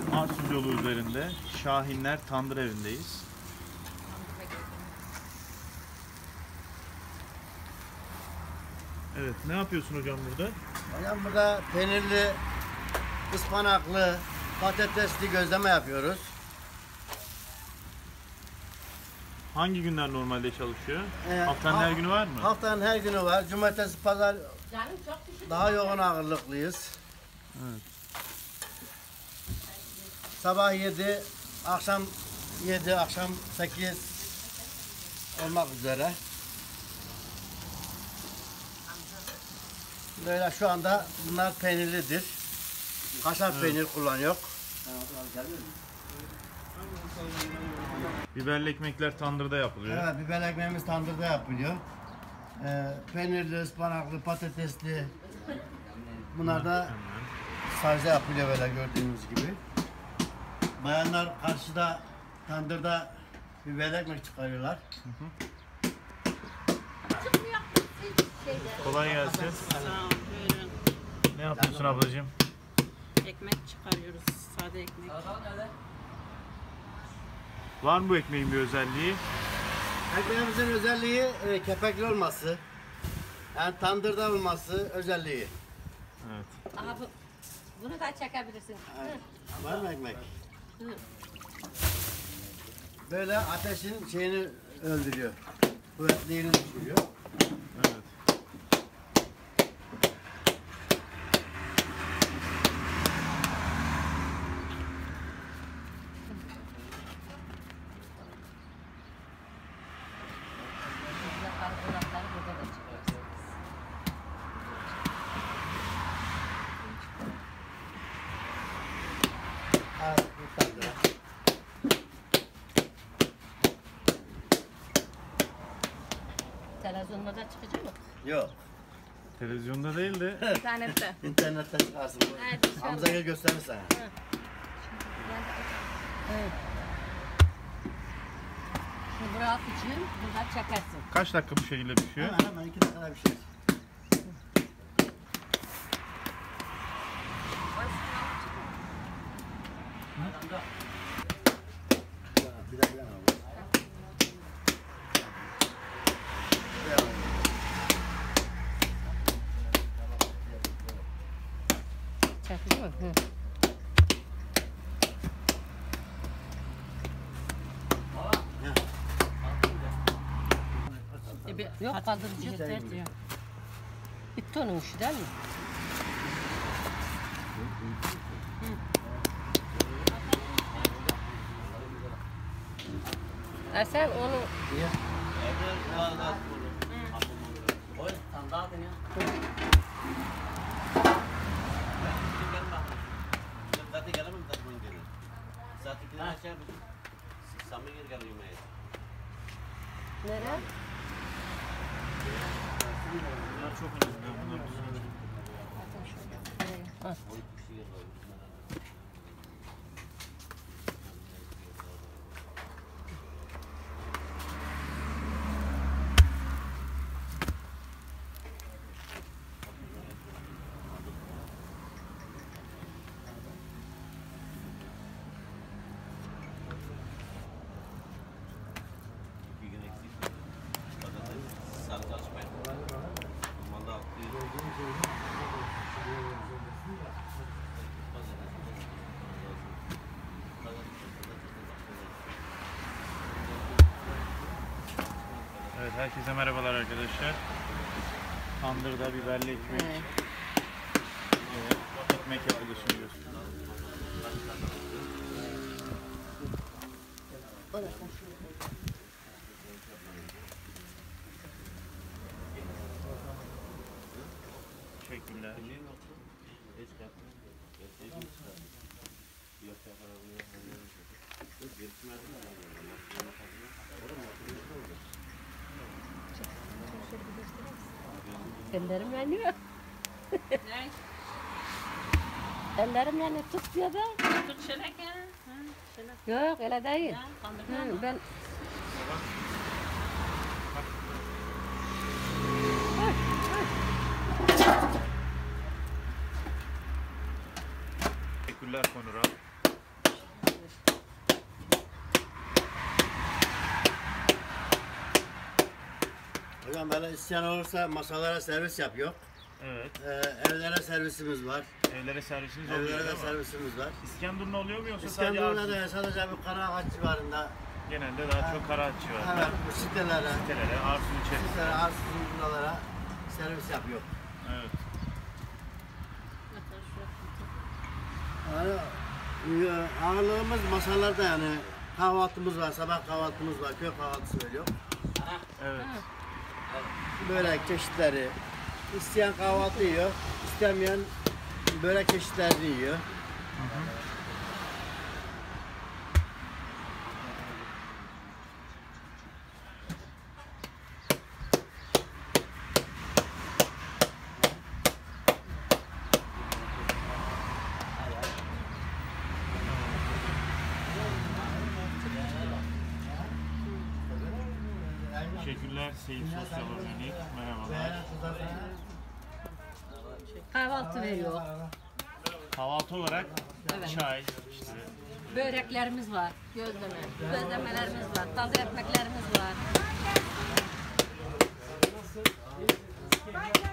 Arsun yolu üzerinde Şahinler Tandır Evi'ndeyiz. Evet, ne yapıyorsun hocam burada? Hocam burada peynirli, ıspanaklı, patatesli gözleme yapıyoruz. Hangi günler normalde çalışıyor? Haftanın her günü var mı? Haftanın her günü var. Cumartesi, pazar daha yoğun ağırlıklıyız. Evet. Sabah 7, akşam 7, akşam 8 olmak üzere. Böyle şu anda bunlar peynirlidir. Kaşar peynir kullanıyor. Biberli ekmekler tandırda yapılıyor. Evet, biber ekmeğimiz tandırda yapılıyor. Peynirli, ıspanaklı, patatesli. Bunlar da sazda yapılıyor böyle gördüğünüz gibi. Bayanlar karşıda tandırda biber ekmek çıkarıyorlar. Kolay gelsin. Sağ ol, buyurun. Ne yapıyorsun ablacığım? Ekmek çıkarıyoruz, sade ekmek. Var mı bu ekmeğin bir özelliği? Ekmeğimizin özelliği kepekli olması. Yani tandırda olması özelliği. Evet. Aha bunu da çekebilirsin. Evet. Var mı ekmek? Hı. Böyle ateşin şeyini öldürüyor. Kuvvetliğini düşürüyor. Evet. Karbonatları burada da çıkıyorsunuz. Evet, bu tandıra. Televizyonda da çıkacak mı? Yok. Televizyonda değil de İnternette. İnternette çıkarsın. Evet, inşallah. Hamza'ya gösterir sana. Evet. Şu bırak için burada çekersin. kaç dakika bu şekilde pişiyor? Hemen hemen 2 dakikada bir şey. Bir dakika abi. Çekiyor mu? Hı. Yok kaldırıcı yeter diyor. Bitti onun işi değil mi? Sen onu nereye? Bunlar çok önemli. Bunlar Evet, herkese merhabalar arkadaşlar. Tandırda biberli ekmek. Ekmek yapılışını gösteriyor. Teşekkürler. Ellerim yanıyor. Ne? Ellerim yanıyor. Tut diyor da. Tut şelek ya. Ha, şelek Yok öyle değil. ya. Kandırma mı? Ben Teşekkürler Konur abi. akşam böyle isteyen olursa masalara servis yapıyor. Evet. Evlere servisimiz var. Evlere servisiniz oluyor Evlere de değil mi? servisimiz var. İskenderun'da oluyor mu yoksa sadece İskenderun'da Arzu? da sadece bir Karaağaç civarında. Genelde daha çok Karaağaççı var. Evet, bu sitelere, Sitelere, Arzu'nun içerisinde. Arsu'nun buralara servis yapıyor. Evet. Yani, ağırlığımız masalarda yani kahvaltımız var, sabah kahvaltımız var, köy kahvaltısı veriyor. Evet. Börek çeşitleri, isteyen kahvaltı yiyor, istemeyen börek çeşitlerini yiyor. Teşekkürler Seyit Sosyal Organik. Merhabalar. Kahvaltı veriyor. Kahvaltı olarak Evet. çay, işte Böreklerimiz var. Gözlemelerimiz var. Taze ekmeklerimiz var.